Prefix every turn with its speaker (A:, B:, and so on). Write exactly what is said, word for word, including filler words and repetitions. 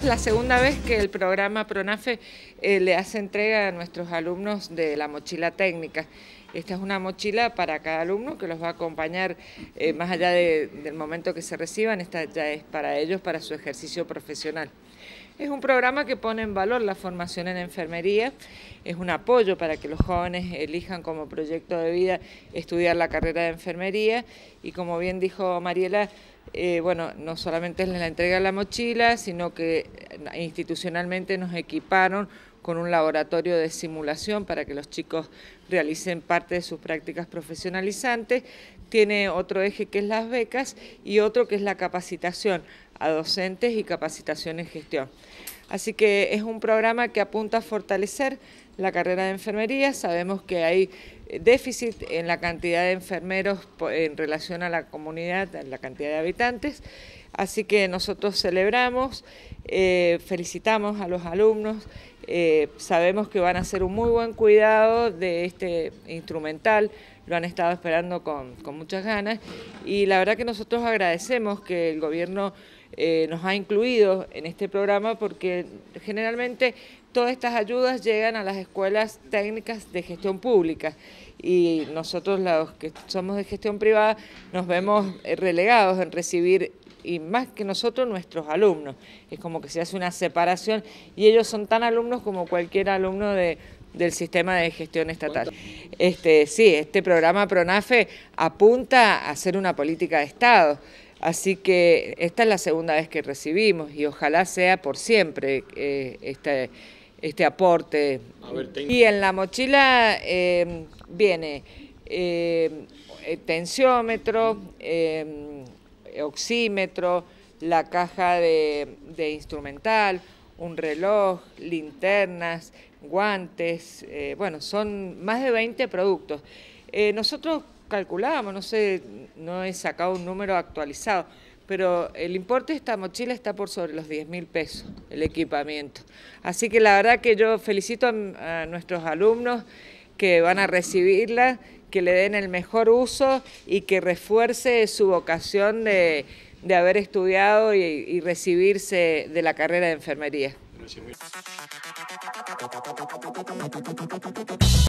A: la segunda vez que el programa PRONAFE eh, le hace entrega a nuestros alumnos de la mochila técnica. Esta es una mochila para cada alumno que los va a acompañar eh, más allá de, del momento que se reciban. Esta ya es para ellos, para su ejercicio profesional. Es un programa que pone en valor la formación en enfermería, es un apoyo para que los jóvenes elijan como proyecto de vida estudiar la carrera de enfermería y, como bien dijo Mariela, eh, bueno, no solamente es la entrega de la mochila, sino que institucionalmente nos equiparon con un laboratorio de simulación para que los chicos realicen parte de sus prácticas profesionalizantes. Tiene otro eje que es las becas y otro que es la capacitación a docentes y capacitación en gestión. Así que es un programa que apunta a fortalecer la carrera de enfermería. Sabemos que hay déficit en la cantidad de enfermeros en relación a la comunidad, en la cantidad de habitantes. Así que nosotros celebramos, eh, felicitamos a los alumnos, eh, sabemos que van a hacer un muy buen cuidado de este instrumental, lo han estado esperando con, con muchas ganas y la verdad que nosotros agradecemos que el gobierno eh, nos ha incluido en este programa porque generalmente todas estas ayudas llegan a las escuelas técnicas de gestión pública y nosotros los que somos de gestión privada nos vemos relegados en recibir, y más que nosotros, nuestros alumnos. Es como que se hace una separación y ellos son tan alumnos como cualquier alumno de, del sistema de gestión estatal. Este, sí, este programa PRONAFE apunta a hacer una política de Estado, así que esta es la segunda vez que recibimos y ojalá sea por siempre eh, este, este aporte. A ver, y en la mochila eh, viene eh, tensiómetro, eh, oxímetro, la caja de, de instrumental, un reloj, linternas, guantes, eh, bueno, son más de veinte productos. Eh, nosotros calculábamos, no sé, no he sacado un número actualizado, pero el importe de esta mochila está por sobre los diez mil pesos, el equipamiento. Así que la verdad que yo felicito a, a nuestros alumnos que van a recibirla, que le den el mejor uso y que refuerce su vocación de, de haber estudiado y, y recibirse de la carrera de enfermería. Gracias.